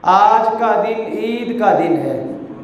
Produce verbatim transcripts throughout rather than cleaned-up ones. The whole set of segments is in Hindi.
आज का दिन ईद का दिन है,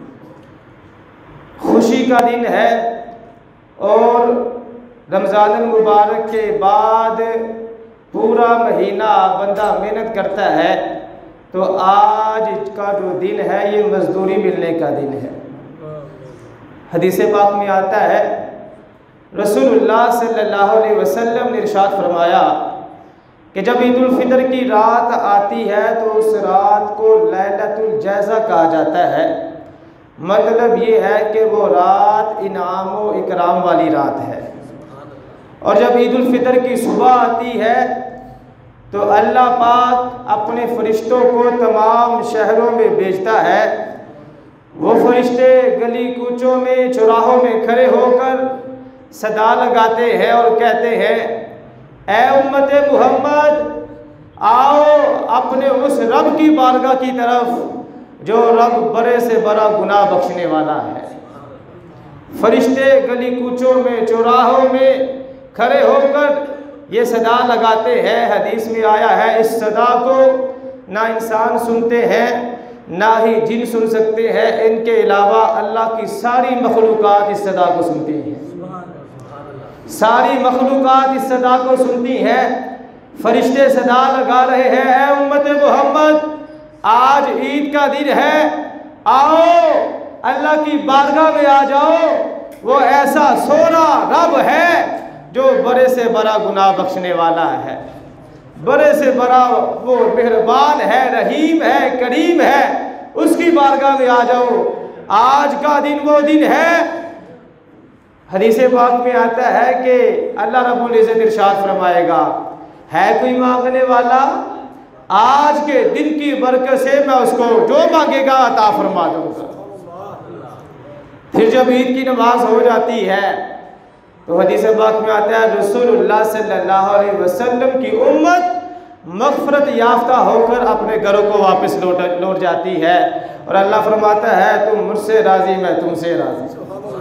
खुशी का दिन है। और रमज़ान मुबारक के बाद पूरा महीना बंदा मेहनत करता है, तो आज का जो दिन है ये मजदूरी मिलने का दिन है। हदीस पाक में आता है, रसूलुल्लाह सल्लल्लाहु अलैहि वसल्लम ने इरशाद फरमाया कि जब ईद उल फितर की रात आती है तो उस रात को लैलतुल जैज़ा कहा जाता है। मतलब ये है कि वो रात इनाम व इकराम वाली रात है। और जब ईद उल फितर की सुबह आती है तो अल्लाह पाक अपने फरिश्तों को तमाम शहरों में भेजता है। वो फरिश्ते गली कूचों में, चौराहों में खड़े होकर सदा लगाते हैं और कहते हैं, ऐ उम्मत मुहम्मद, आओ अपने उस रब की बारगाह की तरफ जो रब बड़े से बड़ा गुनाह बख्शने वाला है। फरिश्ते गली कूचों में, चौराहों में खड़े होकर ये सदा लगाते हैं। हदीस में आया है, इस सदा को ना इंसान सुनते हैं ना ही जिन सुन सकते हैं, इनके अलावा अल्लाह की सारी मखलूक़ात इस सदा को सुनती हैं। सारी मखलूक़ात इस सदा को सुनती हैं। फरिश्ते सदा लगा रहे हैं, ऐ उम्मत मोहम्मद, आज ईद का दिन है, आओ अल्लाह की बारगाह में आ जाओ। वो ऐसा सोना रब है जो बड़े से बड़ा गुनाह बख्शने वाला है, बड़े से बड़ा वो मेहरबान है, रहीम है, करीम है। उसकी बारगाह में आ जाओ। आज का दिन वो दिन है। हदीस पाक में आता है कि अल्लाह रब्बुल इज़्ज़त इरशाद फरमाएगा, है कोई मांगने वाला, आज के दिन की बरकत से मैं उसको जो मांगेगा अता फरमा दूंगा। फिर जब ईद की नमाज हो जाती है तो हदीस पाक में आता है, रसूलुल्लाह सल्लल्लाहु अलैहि वसल्लम की उम्मत मग़फ़िरत याफ्ता होकर अपने घरों को वापस लौट लौट जाती है। और अल्लाह फरमाता है, तुम मुझसे राज़ी, मैं तुमसे राज़ी।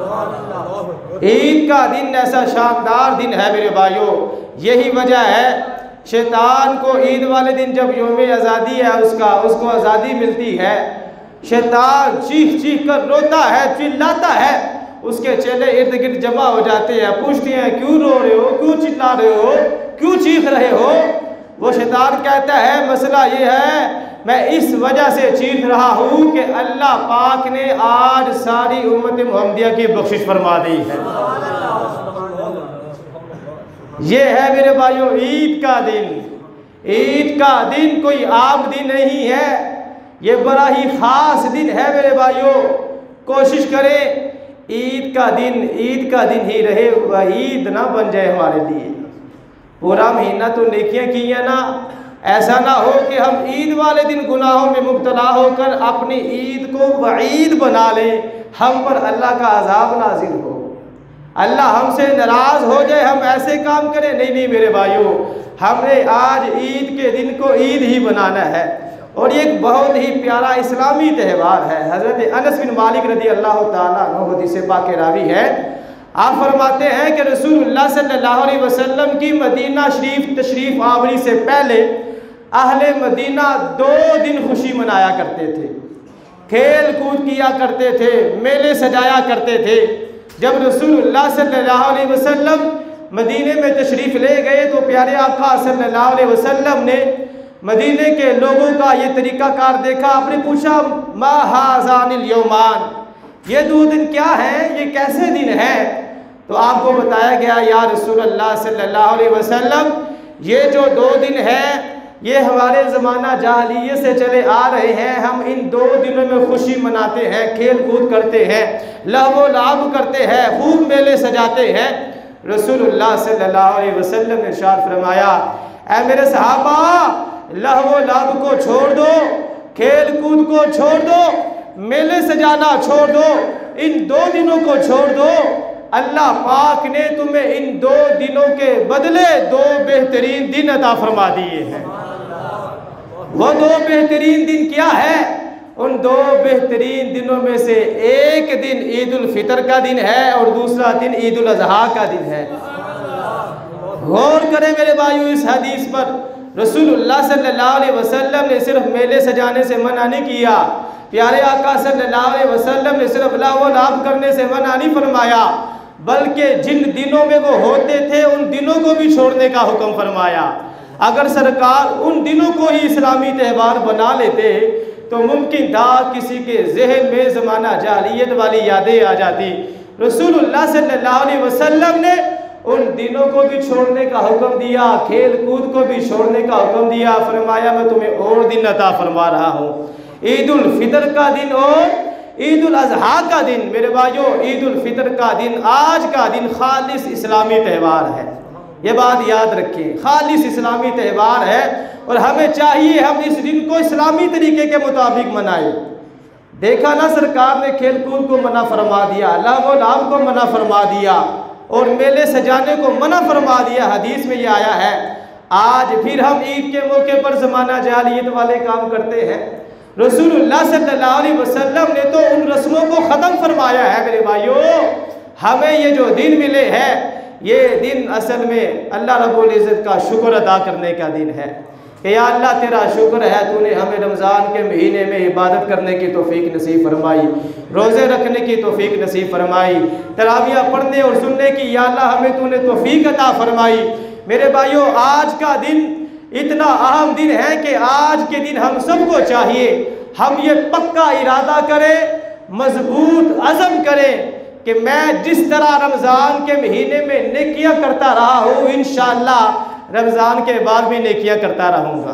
ईद का दिन ऐसा शानदार दिन है मेरे भाइयों। यही वजह है शैतान को ईद वाले दिन जब यौम आज़ादी है उसका उसको आज़ादी मिलती है, शैतान चीख चीख कर रोता है, चिल्लाता है। उसके चेले इर्द गिर्द जमा हो जाते हैं, पूछते हैं, क्यों रो रहे हो, क्यों चिल्ला रहे हो, क्यों चीख रहे हो। वो शैतान कहता है, मसला ये है, मैं इस वजह से चीख रहा हूँ कि अल्लाह पाक ने आज सारी उम्मत मुहम्मदिया की बख्शिश फरमा दी है। ये है मेरे भाइयों ईद का दिन। ईद का दिन कोई आम दिन नहीं है, ये बड़ा ही ख़ास दिन है मेरे भाइयों। कोशिश करें ईद का दिन ईद का दिन ही रहे, वहीद ना बन जाए हमारे लिए। पूरा महीना तो नेकियां की है ना, ऐसा ना हो कि हम ईद वाले दिन गुनाहों में मुब्तला होकर अपनी ईद को वईद बना लें, हम पर अल्लाह का अजाब नाजिल हो, अल्लाह हमसे नाराज़ हो जाए, हम ऐसे काम करें। नहीं नहीं मेरे भाइयों, हमने आज ईद के दिन को ईद ही बनाना है। और ये एक बहुत ही प्यारा इस्लामी त्यौहार है। हज़रत अनस बिन मालिक रज़ी अल्लाह ताला अन्हु हदीस पाक के रावी है। आप फरमाते हैं कि रसूलुल्लाह सल्लल्लाहु अलैहि वसल्लम की मदीना शरीफ तशरीफ़ आवरी से पहले अहले मदीना दो दिन खुशी मनाया करते थे, खेल कूद किया करते थे, मेले सजाया करते थे। जब रसूलुल्लाह सल्लल्लाहु अलैहि वसल्लम मदीने में तशरीफ़ ले गए तो प्यारे आका सल्लल्लाहु अलैहि वसल्लम ने मदीने के लोगों का ये तरीक़ाकार देखा। आपने पूछा, मा हाज़ानिल यौमान, ये दो दिन क्या हैं, ये कैसे दिन हैं? तो आपको बताया गया, या रसूलल्लाह सल्लल्लाहु अलैहि वसल्लम, ये जो दो दिन हैं ये हमारे ज़माना जाहिलियत से चले आ रहे हैं। हम इन दो दिनों में खुशी मनाते हैं, खेल कूद करते हैं, लहव लाभ करते हैं, खूब मेले सजाते हैं। रसूलुल्लाह सल्लल्लाहु अलैहि वसल्लम ने इरशाद फरमाया, ऐ मेरे सहाबा, लहव लाभ को छोड़ दो, खेल कूद को छोड़ दो, मेले सजाना छोड़ दो, इन दो दिनों को छोड़ दो। अल्लाह पाक ने तुम्हें इन दो दिनों के बदले दो बेहतरीन दिन अता फरमा दिए हैं। वो दो बेहतरीन दिन क्या है? उन दो बेहतरीन दिनों में से एक दिन ईद उल फितर का दिन है और दूसरा दिन ईद उल अज़हा का दिन है। गौर करें मेरे भाइयों इस हदीस पर। रसूलुल्लाह सल्लल्लाहु अलैहि वसल्लम ने सिर्फ मेले सजाने से मना नहीं किया, प्यारे आका सल्लल्लाहु अलैहि वसल्लम ने सिर्फ लाभ व लाभ करने से मना नहीं फरमाया, बल्कि जिन दिनों में वो होते थे उन दिनों को भी छोड़ने का हुक्म फरमाया। अगर सरकार उन दिनों को ही इस्लामी त्यौहार बना लेते तो मुमकिन था किसी के जहन में ज़माना जाहिलियत वाली यादें आ जाती। रसूलुल्लाह सल्लल्लाहु अलैहि वसल्लम ने उन दिनों को भी छोड़ने का हुक्म दिया, खेल कूद को भी छोड़ने का हुक्म दिया। फरमाया मैं तुम्हें और दिन अता फरमा रहा हूँ, ईद उल फितर का दिन और ईद उल अजहा का दिन। मेरे भाइयों, ईद उल फितर का दिन, आज का दिन खालिस इस्लामी त्यौहार है, ये बात याद रखें, खालिस इस्लामी त्यौहार है और हमें चाहिए हम इस दिन को इस्लामी तरीके के मुताबिक मनाएं। देखा ना, सरकार ने खेल कूद को मना फरमा दिया, लाभ व लाभ को मना फरमा दिया और मेले सजाने को मना फरमा दिया, हदीस में ये आया है। आज फिर हम ईद के मौके पर ज़माना जाहिलियत वाले काम करते हैं। रसूलुल्लाह सल्लल्लाहु अलैहि वसल्लम ने तो उन रस्मों को ख़त्म फरमाया है। मेरे भाइयों, हमें ये जो दिन मिले हैं, ये दिन असल में अल्लाह रब्बुल इज़्ज़त का शुक्र अदा करने का दिन है कि या अल्लाह तेरा शुक्र है, तूने हमें रमज़ान के महीने में इबादत करने की तौफीक नसीब फरमाई, रोज़े रखने की तौफीक नसीब फरमाई, तरावियाँ पढ़ने और सुनने की या अल्लाह हमें तूने तौफीक अता फरमाई। मेरे भाइयों, आज का दिन इतना अहम दिन है कि आज के दिन हम सबको चाहिए हम ये पक्का इरादा करें, मजबूत अज़म करें कि मैं जिस तरह रमज़ान के महीने में नेकियां करता रहा हूँ, इंशाअल्लाह रमज़ान के बाद भी नेकियां करता रहूँगा।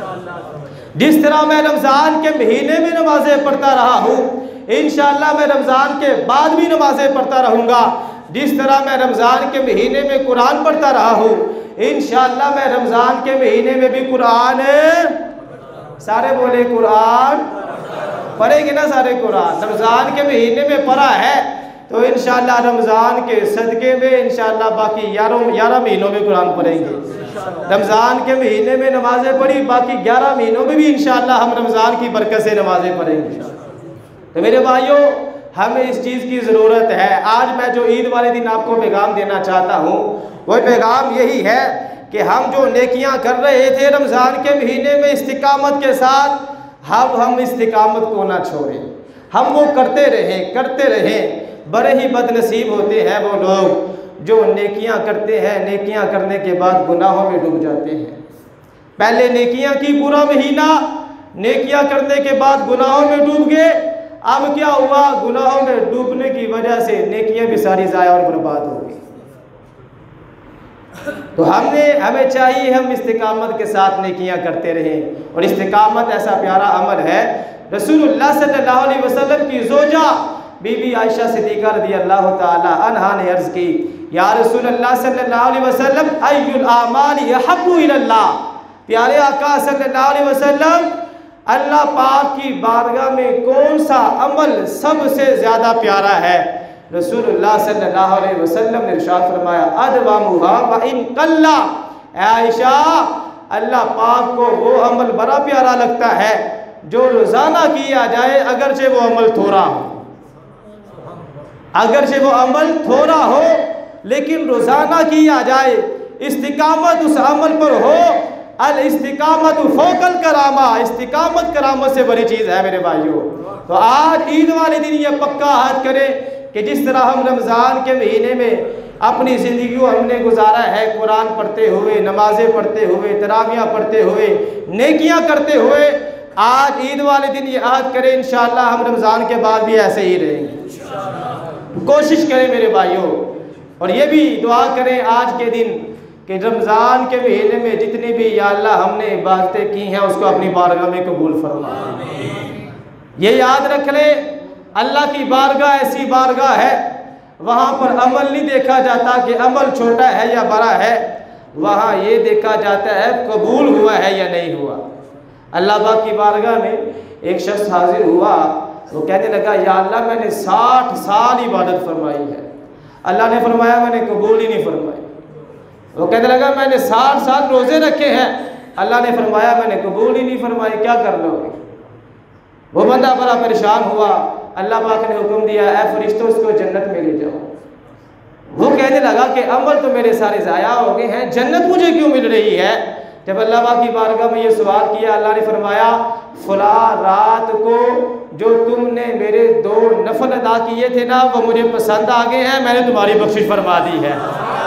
जिस तरह मैं रमज़ान के महीने में नमाज़ें पढ़ता रहा हूँ, इंशाअल्लाह मैं रमज़ान के बाद भी नमाज़ें पढ़ता रहूँगा। जिस तरह मैं रमज़ान के महीने में कुरान पढ़ता रहा हूँ, इंशाअल्लाह मैं रमज़ान के महीने में भी कुरान, सारे बोले कुरान पढ़ेंगे ना, सारे कुरान रमज़ान के महीने में पढ़ा है तो इंशाअल्लाह रमज़ान के सदक़े में इंशाअल्लाह बाकी ग्यारह ग्यारह महीनों में कुरान पढ़ेंगे। रमज़ान के महीने में नमाज़ें पढ़ी, बाकी ग्यारह महीनों में भी इंशाअल्लाह हम रमज़ान की बरकत से नमाज़ें पढ़ेंगे। तो मेरे भाइयों, हमें इस चीज़ की ज़रूरत है। आज मैं जो ईद वाले दिन आपको पैगाम देना चाहता हूँ, वह पैगाम यही है कि हम जो नेकियां कर रहे थे रमज़ान के महीने में इस्तिकामत के साथ, हम हम इस्तिकामत को ना छोड़ें, हम वो करते रहें करते रहें। बड़े ही बदनसीब होते हैं वो लोग जो नेकियां करते हैं, नेकियां करने के बाद गुनाहों में डूब जाते हैं। पहले नेकियां की पूरा महीना, नेकियां करने के बाद गुनाहों में डूब गए। अब क्या हुआ, गुनाहों में डूबने की वजह से नेकियां भी सारी ज़ाया और बर्बाद हो गई। तो हमने हमें चाहिए हम इस्तिकामत के साथ नेकियां करते रहें। और इस्तिकामत ऐसा प्यारा अमल है, रसूलुल्लाह सल्लल्लाहु अलैहि वसल्लम की ज़ौजा बीबी आयशा सिद्दीक़ा रज़ियल्लाहु ताला अन्हा ने अर्ज़ की, या रसूलल्लाह सल्लल्लाहु अलैहि वसल्लम अय्युल आमाली अहब्बु इलल्लाह। प्यारे आका सल्लल्लाहु अलैहि वसल्लम, अल्लाह पाक की बारगाह में कौन सा अमल सबसे ज़्यादा प्यारा है? रसूलुल्लाह सल्लल्लाहु अलैहि वसल्लम ने इरशाद फरमाया, अदवामुहा व इन कल्ला। आयशा, अल्लाह पाक को वो अमल बड़ा प्यारा लगता है जो रोज़ाना किया जाए, अगरचे वो अमल थोड़ा हो, अगरचे वो अमल थोड़ा हो लेकिन रोज़ाना किया जाए, इस्तिकामत उस अमल पर हो। अल इस्तिकामत फ़ौक़ल करामा, इस्तिकामत करामत से बड़ी चीज़ है मेरे भाइयों। तो आज ईद वाले दिन ये पक्का अहद करें कि जिस तरह हम रमज़ान के महीने में अपनी ज़िंदगी को हमने गुजारा है कुरान पढ़ते हुए, नमाज़ें पढ़ते हुए, तरावियाँ पढ़ते हुए, नेकियां करते हुए, आज ईद वाले दिन ये अहद करें इंशाअल्लाह हम रमज़ान के बाद भी ऐसे ही रहेंगे। कोशिश करें मेरे भाइयों, और ये भी दुआ करें आज के दिन कि रमज़ान के महीने में जितनी भी या अल्लाह हमने इबादतें की हैं उसको अपनी बारगाह में कबूल फरमा। ये याद रख लें, अल्लाह की बारगाह ऐसी बारगाह है, वहाँ पर अमल नहीं देखा जाता कि अमल छोटा है या बड़ा है, वहाँ ये देखा जाता है कबूल हुआ है या नहीं हुआ। अल्लाह पाक की बारगाह में एक शख्स हाजिर हुआ, वो कहने लगा, या अल्लाह मैंने साठ साल इबादत फरमाई है। अल्लाह ने फरमाया मैंने कबूल ही नहीं फरमाई। वो कहने लगा मैंने साठ साल रोज़े रखे हैं, अल्लाह ने फरमाया मैंने कबूल ही नहीं फरमाई, क्या कर लोगे? वो बंदा बड़ा परेशान हुआ। अल्लाह पाक ने हुक्म दिया, ऐ फरिश्तों उसको जन्नत में ले जाओ। वो कहने लगा कि अमल तो मेरे सारे ज़ाया हो गए हैं, जन्नत मुझे क्यों मिल रही है? जब अल्लाह की बारगाह में ये सवाल किया, अल्लाह ने फरमाया फला रात को जो तुमने मेरे दो नफल अदा किए थे ना, वो मुझे पसंद आ गए हैं, मैंने तुम्हारी बख्शिश फरमा दी है।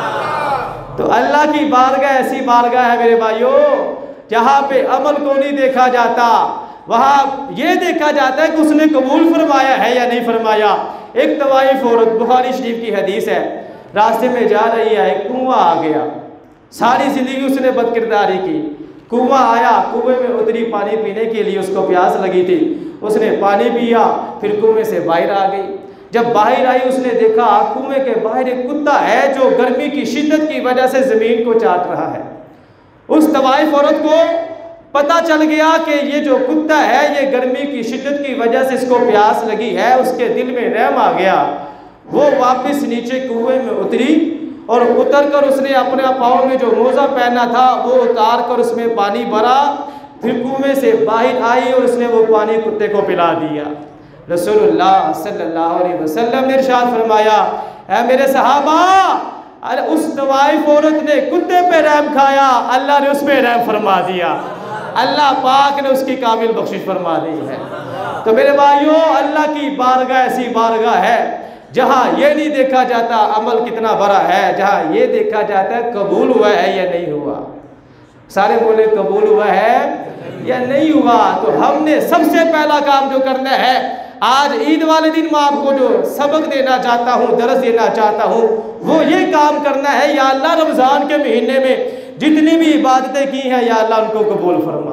तो अल्लाह की बारगाह ऐसी बारगाह है मेरे भाइयों, जहाँ पे अमल को नहीं देखा जाता, वहाँ ये देखा जाता है कि उसने कबूल फरमाया है या नहीं फरमाया। एक तवाइफ औरत, बुखारी शरीफ की हदीस है, रास्ते में जा रही है, एक कुआं आ गया, सारी जिंदगी उसने बदकिरदारी की। कुआं आया, कुएं में उतरी पानी पीने के लिए, उसको प्यास लगी थी, उसने पानी पिया, फिर कुएं से बाहर आ गई। जब बाहर आई उसने देखा कुएं के बाहर एक कुत्ता है जो गर्मी की शिद्दत की वजह से ज़मीन को चाट रहा है। उस तवाइफ औरत को पता चल गया कि ये जो कुत्ता है ये गर्मी की शिद्दत की वजह से इसको प्यास लगी है। उसके दिल में रहम आ गया, वो वापस नीचे कुएं में उतरी और उतर कर उसने अपने पाँव में जो मोज़ा पहना था वो उतार कर उसमें पानी भरा, फिर कुएं से बाहर आई और उसने वो पानी कुत्ते को पिला दिया। रसूलुल्लाह सल्लल्लाहु अलैहि वसल्लम ने इरशाद फरमाया, ऐ मेरे सहाबा, अरे उस तवाइफ औरत ने कुत्ते पे रहम खाया, अल्लाह ने उस पे रहम फरमा दिया, अल्लाह पाक ने उसकी कामिल बख्शिश फरमा दी है। तो मेरे भाइयों, अल्लाह की बारगाह ऐसी बारगाह है जहाँ ये नहीं देखा जाता अमल कितना बड़ा है, जहाँ ये देखा जाता है कबूल हुआ है या नहीं हुआ। सारे बोले कबूल हुआ है या नहीं हुआ। तो हमने सबसे पहला काम जो करना है, आज ईद वाले दिन मैं आपको जो सबक देना चाहता हूँ, दर्स देना चाहता हूँ, वो ये काम करना है, या अल्लाह रमज़ान के महीने में जितनी भी इबादतें की हैं या अल्लाह उनको कबूल फरमा।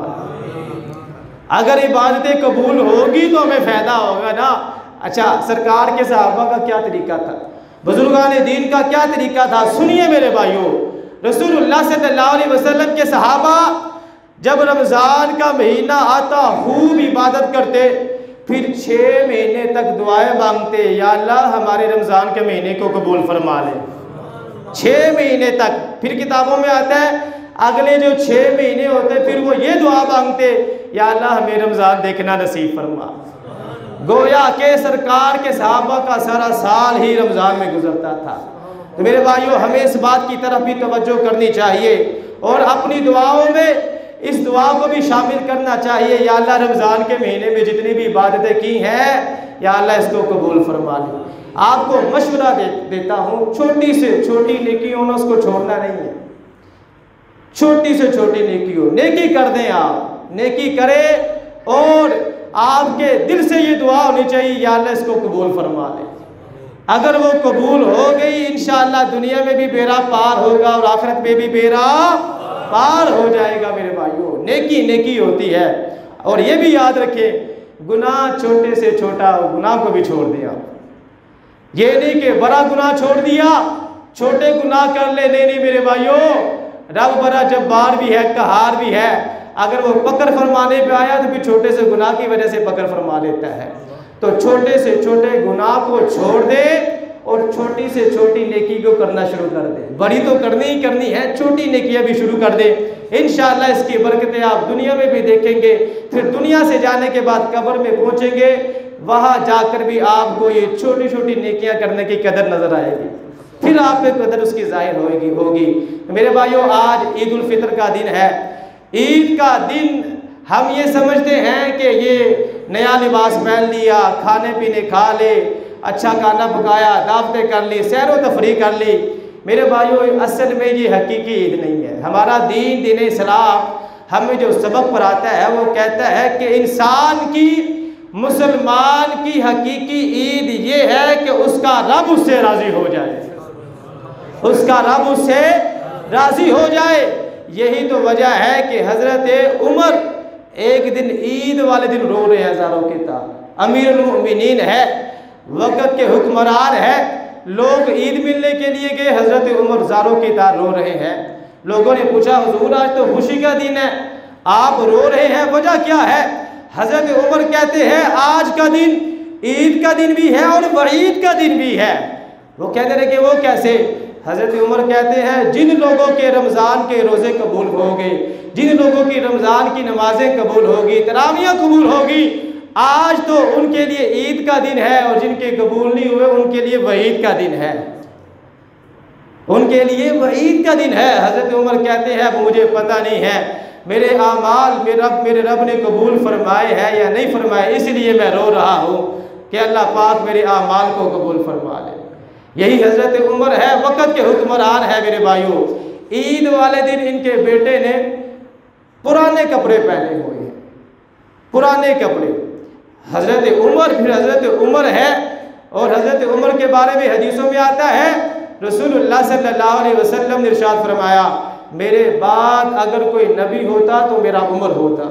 अगर इबादतें कबूल होगी तो हमें फ़ायदा होगा ना। अच्छा, सरकार के सहाबा का क्या तरीका था, बुजुर्गान दीन का क्या तरीका था, सुनिए मेरे भाइयों। रसूलुल्लाह सल्लल्लाहु अलैहि वसल्लम के सहाबा जब रमज़ान का महीना आता खूब इबादत करते, फिर छः महीने तक दुआएं मांगते, या अल्लाह हमारे रमज़ान के महीने को कबूल फरमा ले। छः महीने तक। फिर किताबों में आता है अगले जो छः महीने होते फिर वो ये दुआ मांगते, या अल्लाह हमें रमज़ान देखना नसीब फरमा। गोया के सरकार के सहाबा का सारा साल ही रमज़ान में गुजरता था। तो मेरे भाइयों, हमें इस बात की तरफ भी तवज्जो करनी चाहिए और अपनी दुआओं में इस दुआ को भी शामिल करना चाहिए, या अल्लाह रमज़ान के महीने में जितनी भी इबादतें की हैं या अल्लाह इसको कबूल फरमा ले। आपको मशवरा दे, देता हूँ, छोटी से छोटी नेकी हो ना उसको छोड़ना नहीं है। छोटी से छोटी नेकी हो, नेकी कर दें, आप नेकी करें और आपके दिल से ये दुआ होनी चाहिए, या अल्लाह इसको कबूल फरमा ले। अगर वो कबूल हो गई, इंशाअल्लाह दुनिया में भी बेड़ा पार होगा और आखिरत में भी बेड़ा पार हो जाएगा। मेरे भाइयों, नेकी नेकी होती है। और ये भी याद रखें, गुनाह छोटे से छोटा गुनाह को भी छोड़ दिया। ये नहीं कि बड़ा गुनाह छोड़ दिया छोटे गुनाह कर ले, नहीं नहीं मेरे भाइयों, रब बड़ा जब्बार भी है, कहार भी है। अगर वो पकड़ फरमाने पे आया तो फिर छोटे से गुनाह की वजह से पकड़ फरमा लेता है। तो छोटे से छोटे गुनाह को छोड़ दे और छोटी से छोटी नेकी को करना शुरू कर दे। बड़ी तो करनी ही करनी है, छोटी नेकियां भी शुरू कर दे। इंशाअल्लाह इसकी बरकतें आप दुनिया में भी देखेंगे। फिर दुनिया से जाने के बाद कब्र में पहुंचेंगे, वहां जाकर भी आपको ये छोटी छोटी नेकियां करने की कदर नजर आएगी, फिर आप पे कदर उसकी जाहिर होगी होगी मेरे भाइयों, आज ईद उल फितर का दिन है। ईद का दिन हम ये समझते हैं कि ये नया लिबास पहन लिया, खाने पीने खा ले, अच्छा खाना पकाया, दावतें कर ली, सैर व तफरीह कर ली। मेरे भाइयों, असल में ये हकीकी ईद नहीं है। हमारा दीन दीन इस्लाम हमें जो सबक पढ़ाता है वो कहता है कि इंसान की, मुसलमान की हकीकी ईद ये है कि उसका रब उससे राज़ी हो जाए, उसका रब उससे राज़ी हो जाए। यही तो वजह है कि हज़रत उमर एक दिन ईद वाले दिन रो रहे हैं हज़ारों के तार। अमीरुल मोमिनीन है, वक़्त के हुक्मरान है, लोग ईद मिलने के लिए गए, हज़रत उमर हज़ारों के तार रो रहे हैं। लोगों ने पूछा, हुजूर आज तो खुशी का दिन है, आप रो रहे हैं, वजह क्या है? हज़रत उमर कहते हैं आज का दिन ईद का दिन भी है और वईद का दिन भी है। वो कहते रहे कि वो कैसे? हज़रत उमर कहते हैं जिन लोगों के रमज़ान के रोज़े कबूल होंगे, जिन लोगों की रमज़ान की नमाजें कबूल होगी, तरावियाँ कबूल होगी, आज तो उनके लिए ईद का दिन है, और जिनके कबूल नहीं हुए उनके लिए वईद का दिन है। उनके लिए वह ईद का दिन है। हज़रत उमर कहते हैं अब मुझे पता नहीं है मेरे आमाल मेरे रब मेरे रब ने कबूल फरमाए हैं या नहीं फरमाए, इसलिए मैं रो रहा हूँ कि अल्लाह पाक मेरे आमाल को कबूल फरमा ले। यही हज़रत उमर है, वक़्त के हुक्मरान है मेरे भाइयों। ईद वाले दिन इनके बेटे ने पुराने कपड़े पहने हुए हैं, पुराने कपड़े। हज़रत उमर फिर हज़रत उमर है, और हज़रत उमर के बारे में हदीसों में आता है रसूलुल्लाह सल्लल्लाहु अलैहि वसल्लम ने इरशाद फरमाया मेरे बाद अगर कोई नबी होता तो मेरा उमर होता।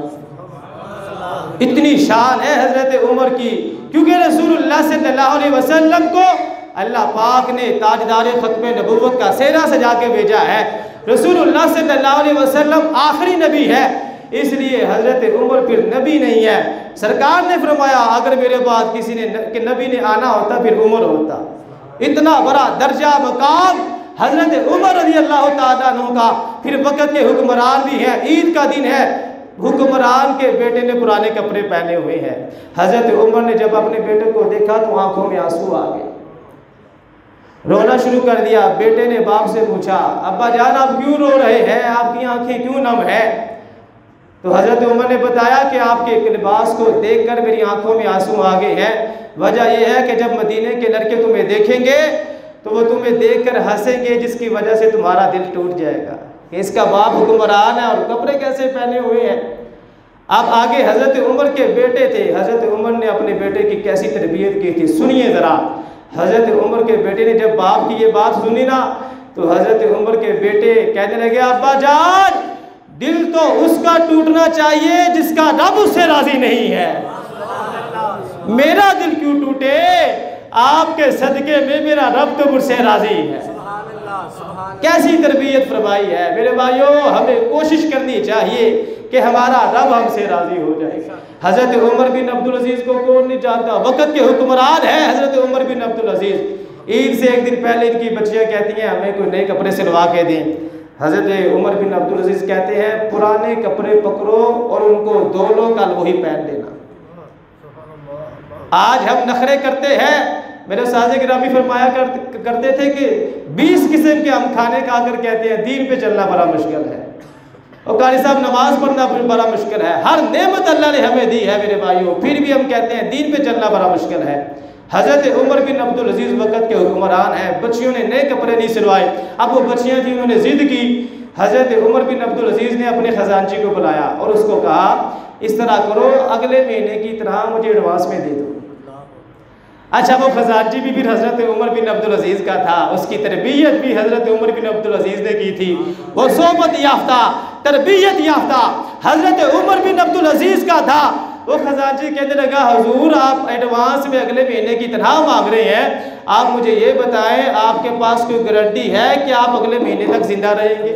इतनी शान है हज़रत उमर की, क्योंकि रसूलुल्लाह सल्लल्लाहु अलैहि वसल्लम को अल्लाह पाक ने ताजदार ख़त्म नबुव्वत का सेहरा सजा के भेजा है। रसूलुल्लाह सल्लल्लाहु अलैहि वसल्लम आखिरी नबी है, इसलिए हज़रत उमर फिर नबी नहीं है। सरकार ने फरमाया अगर मेरे बाद किसी ने न, कि नबी ने आना होता फिर उमर होता। इतना बड़ा दर्जा मकाम हज़रत उमर रज़ी अल्लाह ताला अन्हु का। फिर वक़्त के हुक्मरान भी हैं, ईद का दिन है, हुक्मरान के बेटे ने पुराने कपड़े पहने हुए हैं। हज़रत उमर ने जब अपने बेटे को देखा तो आंखों में आंसू आ गए, रोना शुरू कर दिया। बेटे ने बाप से पूछा अब्बा जान आप क्यों रो रहे हैं, आपकी आंखें क्यों नम है? तो हज़रत उमर ने बताया कि आपके लिबास को देखकर मेरी आंखों में आंसू आ गए हैं। वजह यह है कि जब मदीने के लड़के तुम्हें देखेंगे तो वो तुम्हें देखकर हंसेंगे, जिसकी वजह से तुम्हारा दिल टूट जाएगा कि इसका बाप हुक्मरान है और कपड़े कैसे पहने हुए हैं। अब आगे हज़रत उमर के बेटे थे, हज़रत उमर ने अपने बेटे की कैसी तरबियत की थी सुनिए ज़रा। हज़रत उमर के बेटे ने जब बाप की ये बात सुनी ना तो हज़रत उमर के बेटे कहने लगे अब्बा जान दिल तो उसका टूटना चाहिए जिसका रब उससे राजी नहीं है, मेरा दिल क्यों टूटे, आपके सदके में मेरा रब तो मुझसे राजी है। कैसी तरबियत फरमाई है मेरे भाइयों। हमें कोशिश करनी चाहिए कि हमारा रब हमसे राजी हो जाए। हज़रत उमर बिन अब्दुल अजीज़ को कौन नहीं जानता, वक़्त के हुक्मरान है हज़रत उमर बिन अब्दुल अजीज़। ईद से एक दिन पहले इनकी बच्चियाँ कहती हैं हमें कोई नए कपड़े सिलवा के दें। हज़रत उमर बिन अब्दुल अजीज़ कहते हैं पुराने कपड़े पकड़ो और उनको धो लो, कल वही पहन लेना। आज हम नखरे करते हैं, मेरे साज़े गिरामी फरमाया कर, करते थे कि बीस किस्म के हम खाने खाकर कहते हैं दीन पे चलना बड़ा मुश्किल है, और कारी साहब नमाज पढ़ना बड़ा मुश्किल है। हर नेमत अल्लाह ने हमें दी है मेरे भाइयों, फिर भी हम कहते हैं दीन पे चलना बड़ा मुश्किल है। हज़रत उमर बिन अब्दुल अजीज़ वक़्त के हुक्मरान हैं, बच्चियों ने नए कपड़े नहीं सिलवाए। अब वो बच्चियाँ थी, उन्होंने ज़िद की। हज़रत उमर बिन अब्दुल अजीज़ ने अपने खजानची को बुलाया और उसको कहा इस तरह करो अगले महीने की तरह मुझे एडवांस में दे दो। अच्छा वो खजानची भी फिर हज़रत उमर बिन अब्दुल अजीज़ का था, उसकी तरबियत भी हज़रत उमर बिन अब्दुल अजीज़ ने की थी। वो सोबत याफ्ता तरबियत याफ्ता हज़रत उमर बिन अब्दुल अजीज़ का था। वो खजानची कहने लगा हुजूर आप एडवांस में अगले महीने की तरह मांग रहे हैं, आप मुझे ये बताएं आपके पास कोई गारंटी है कि आप अगले महीने तक जिंदा रहेंगे?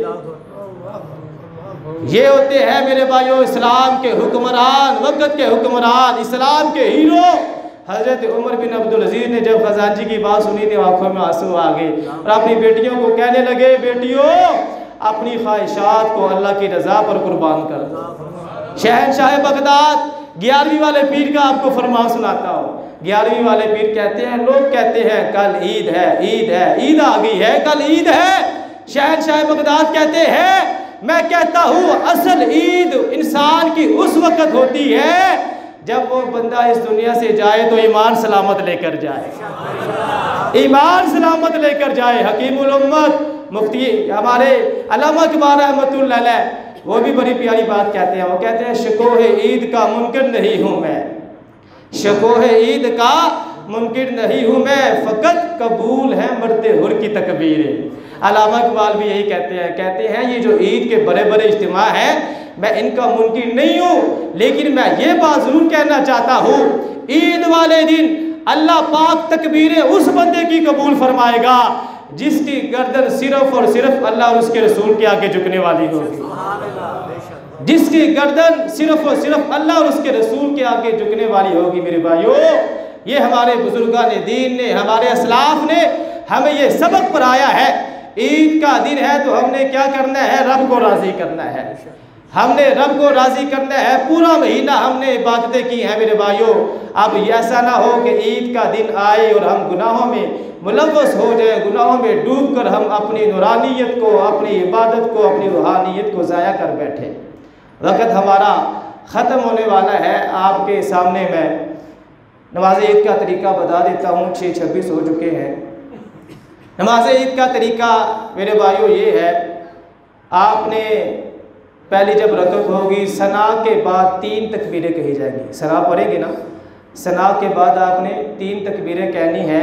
ये होते हैं मेरे भाइयों इस्लाम के हुक्मरान, वक़्त के हुक्मरान, इस्लाम के हीरो। हज़रत उमर बिन अब्दुल अजीज़ ने जब खजानची की बात सुनी थी आंखों में आंसू आ गए और अपनी बेटियों को कहने लगे बेटियों अपनी ख्वाहिशात को अल्लाह की रज़ा पर कुर्बान कर दो। शहनशाह बगदाद ग्यारहवीं वाले पीर का आपको फरमान सुनाता हूँ। ग्यारहवीं वाले पीर कहते हैं लोग कहते हैं कल ईद है, ईद है, ईद आ गई है, कल ईद है। शहनशाह बगदाद कहते हैं मैं कहता हूँ असल ईद इंसान की उस वक़्त होती है जब वो बंदा इस दुनिया से जाए तो ईमान सलामत लेकर जाए, ईमान सलामत लेकर जाए। हकीमुल उम्मत मुफ्ती हमारे अल्लामा इक़बाल रहमतुल्लाह अलैह वो भी बड़ी प्यारी बात कहते हैं। वो कहते हैं शकोह ईद का मुनकिर नहीं हूँ मैं, शकोह ईद का मुनकिर नहीं हूँ मैं, फ़कत कबूल है मरते हुर की तकबीरें। अल्लामा इक़बाल भी यही कहते हैं, कहते हैं ये जो ईद के बड़े बड़े इज्तिमा हैं मैं इनका मुनकिर नहीं हूँ, लेकिन मैं ये बात ज़रूर कहना चाहता हूँ ईद वाले दिन अल्लाह पाक तकबीरें उस बंदे की कबूल फरमाएगा जिसकी गर्दन सिर्फ और सिर्फ अल्लाह और उसके रसूल के आगे झुकने वाली होगी, जिसकी गर्दन सिर्फ और सिर्फ अल्लाह और उसके रसूल के आगे झुकने वाली होगी। मेरे भाइयों ये हमारे बुजुर्गान दीन ने, हमारे असलाफ ने हमें ये सबक पढ़ाया है। ईद का दिन है तो हमने क्या करना है, रब को राज़ी करना है। हमने रब को राज़ी करना है, पूरा महीना हमने इबादतें की हैं मेरे भाइयों। अब ऐसा ना हो कि ईद का दिन आए और हम गुनाहों में मुलव्वस हो जाए, गुनाहों में डूब कर हम अपनी नूरानियत को, अपनी इबादत को, अपनी रूहानियत को ज़ाया कर बैठे। वक़्त हमारा ख़त्म होने वाला है। आपके सामने मैं नमाज ईद का तरीका बता देता हूँ। छः छब्बीस हो चुके हैं। नमाज ईद का तरीका मेरे भाइयों ये है, आपने पहली जब रकत होगी सना के बाद तीन तकबीरें कही जाएंगी। सना पढ़ेंगे ना, सना के बाद आपने तीन तकबीरें कहनी हैं।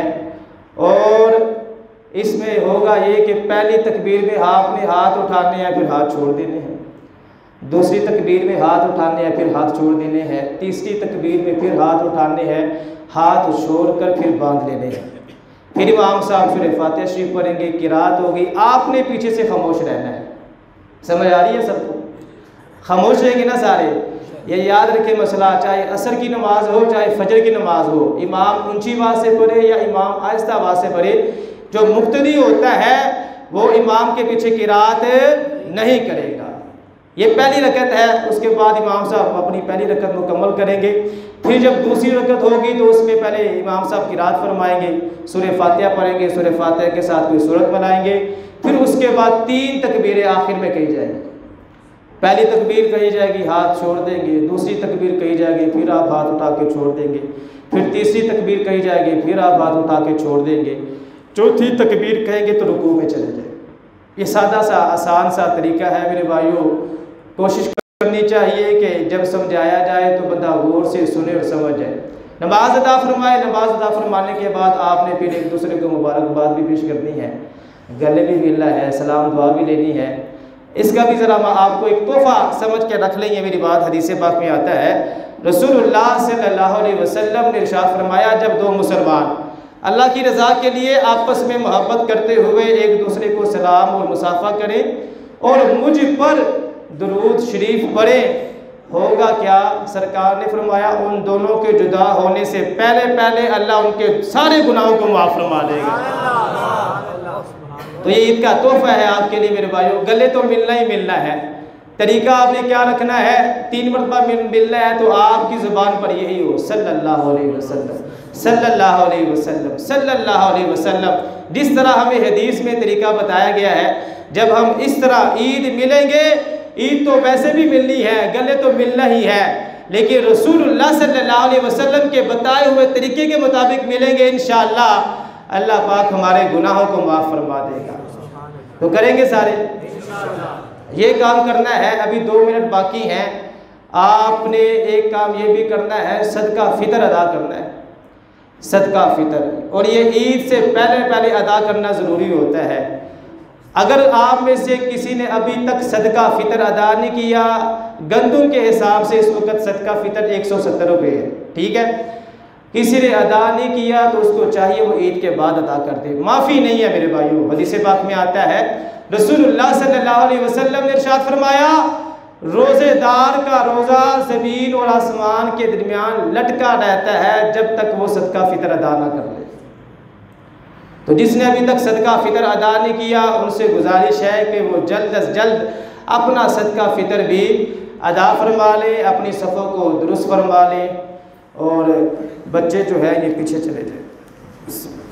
और इसमें होगा ये कि पहली तकबीर में आपने हाथ उठाने हैं, फिर हाथ छोड़ देने हैं। दूसरी तकबीर में हाथ उठाने हैं, फिर हाथ छोड़ देने हैं। तीसरी तकबीर में फिर हाथ उठाने हैं, हाथ छोड़कर फिर बांध लेने हैं। फिर इमाम साहब सूरह फातिहा शरीफ पढ़ेंगे, किरात होगी, आपने पीछे से खामोश रहना है। समझ आ रही है सबको? खामोश रहेंगे ना सारे। ये याद रखें मसला, चाहे असर की नमाज हो चाहे फजर की नमाज हो, इमाम ऊंची आवाज़ से पढ़े या इमाम आहिस्ता आवाज़ से पढ़े, जो मुक्तदी होता है वो इमाम के पीछे किरात नहीं करेगा। ये पहली रकत है। उसके बाद इमाम साहब अपनी पहली रकत मुकम्मल करेंगे। फिर जब दूसरी रकत होगी तो उसमें पहले इमाम साहब किरात फरमाएंगे, सूरह फातिहा पढ़ेंगे, सूरह फातिहा के साथ कोई सूरत बनाएंगे। फिर उसके बाद तीन तकबीरें आखिर में कही जाएंगी। पहली तकबीर कही जाएगी, हाथ छोड़ देंगे। दूसरी तकबीर कही जाएगी, फिर आप हाथ उठा के छोड़ देंगे। फिर तीसरी तकबीर कही जाएगी, फिर आप हाथ उठा के छोड़ देंगे। चौथी तकबीर कहेंगे तो रुकू में चले जाए। ये सादा सा आसान सा तरीका है मेरे भाइयों। कोशिश करनी चाहिए कि जब समझाया जाए तो बंदा गौर से सुने और समझ जाए। नमाज अदा फरमाए। नमाज अदा फरमाने के बाद आपने फिर एक दूसरे को मुबारकबाद भी पेश करनी है, गले भी मिलना है, सलाम दुआ भी लेनी है। इसका भी ज़रा आपको एक तोहफ़ा समझ के रख लेंगे। मेरी बात हदीस पाक में आता है, रसूलुल्लाह सल्लल्लाहु अलैहि वसल्लम ने इरशाद फरमाया, जब दो मुसलमान अल्लाह की रज़ा के लिए आपस में मोहब्बत करते हुए एक दूसरे को सलाम और मुसाफा करें और मुझ पर दुरूद शरीफ पढ़ें, होगा क्या? सरकार ने फरमाया उन दोनों के जुदा होने से पहले पहले अल्लाह उनके सारे गुनाहों को माफ़ फरमा देगा। तो ये ईद का तोहफा है आपके लिए मेरे भाइयों। गले तो मिलना ही मिलना है। तरीका आपने क्या रखना है, तीन मरतबा मिलना है तो आपकी ज़ुबान पर यही हो, सल्लल्लाहु अलैहि वसल्लम, सल्लल्लाहु अलैहि वसल्लम, सल्लल्लाहु अलैहि वसल्लम। जिस तरह हमें हदीस में तरीका बताया गया है, जब हम इस तरह ईद मिलेंगे, ईद तो वैसे भी मिलनी है, गले तो मिलना ही है, लेकिन रसूलुल्लाह सल्लल्लाहु अलैहि वसल्लम के बताए हुए तरीके के मुताबिक मिलेंगे। इंशाअल्लाह अल्लाह पाक हमारे गुनाहों को माफ़ फरमा देगा। तो करेंगे सारे, ये काम करना है। अभी दो मिनट बाकी हैं। आपने एक काम ये भी करना है, सदका फ़ितर अदा करना है। सदका फ़ितर, और ये ईद से पहले पहले अदा करना ज़रूरी होता है। अगर आप में से किसी ने अभी तक सदका फ़ितर अदा नहीं किया, गंदुम के हिसाब से इस वक्त सदका फ़ितर एक सौ सत्तर रुपये है, ठीक है। किसी ने अदा नहीं किया तो उसको चाहिए वो ईद के बाद अदा कर दे। माफ़ी नहीं है मेरे भाइयों। हदीस पाक में आता है, रसूलुल्लाह सल्लल्लाहु अलैहि वसल्लम ने इरशाद फरमाया, रोज़ेदार का रोज़ा ज़मीन और आसमान के दरमियान लटका रहता है जब तक वो सदका फ़ितर अदा ना कर ले। तो जिसने अभी तक सदका फ़ितर अदा नहीं किया, उनसे गुजारिश है कि वो जल्द अज जल्द अपना सदका फ़ितर भी अदा फरमा ले, अपनी सफ़ों को दुरुस्त फरमा ले, और बच्चे जो है ये पीछे चले जाए।